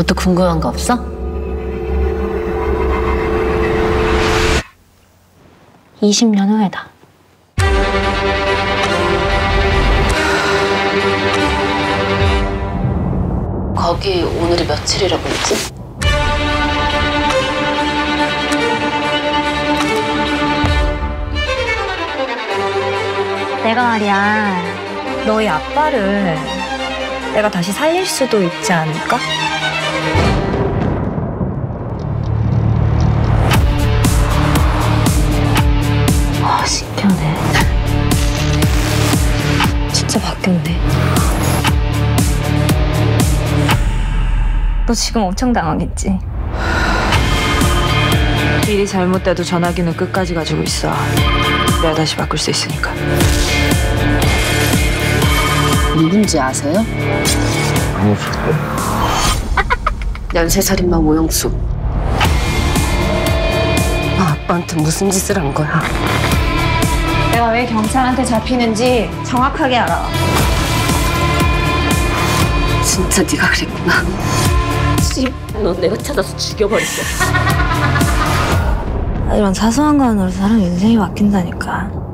뭐 또 궁금한 거 없어? (20년) 후에다. 거기 오늘이 며칠이라고 했지? 내가 말이야, 너희 아빠를 내가 다시 살릴 수도 있지 않을까? 아, 신기하네. 진짜 바뀌었네. 너 지금 엄청 당황했지? 일이 잘못돼도 전화기는 끝까지 가지고 있어. 내가 다시 바꿀 수 있으니까. 누군지 아세요? 아니요. 연쇄살인마 오영수. 너 아빠한테 무슨 짓을 한 거야? 내가 왜 경찰한테 잡히는지 정확하게 알아. 진짜 네가 그랬구나. 넌 내가 찾아서 죽여버렸어. 이런 사소한 거 하나로 사람 인생이 바뀐다니까.